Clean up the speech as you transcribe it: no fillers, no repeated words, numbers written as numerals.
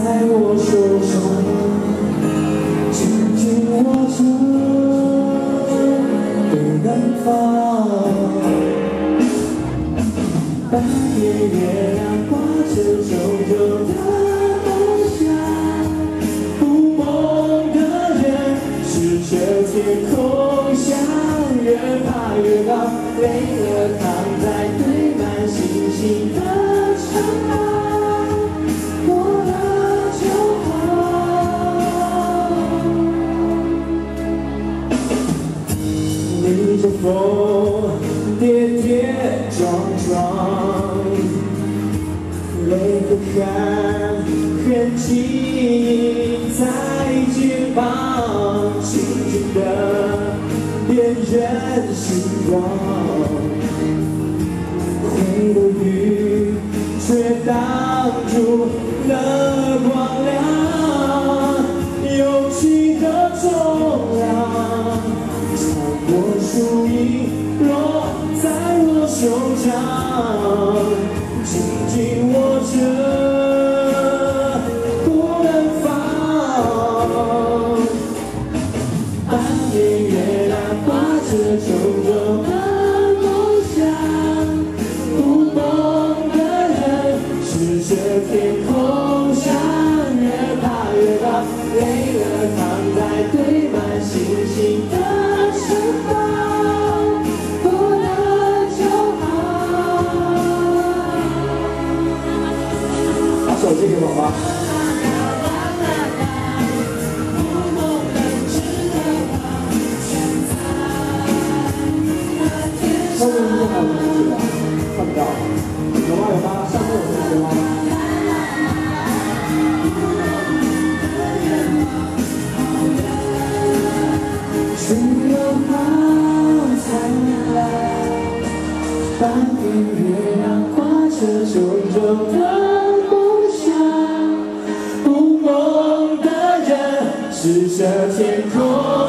在我手上，紧紧握着对南方。半夜月亮挂着重重的梦想，不梦的人试着天空想，越爬越高，累了躺在堆满星星的城堡，过了就好。逆着风，跌跌撞撞，泪和汗痕迹在肩膀，轻轻的恋人希望，灰的雨却挡住了光亮，勇气的重量超过输赢，落在我手掌，紧紧握着不能放。半夜月亮挂着重重的梦想，不梦的人试着天空想，越爬越高，累了躺在堆满星星的城堡，过了就好。把手借给我吧。上面应该还有同学吧？看不到，有吗？有吗？上面有同学吗？只有好灿烂，半边月亮挂着重重的梦想，不梦的人试着天空。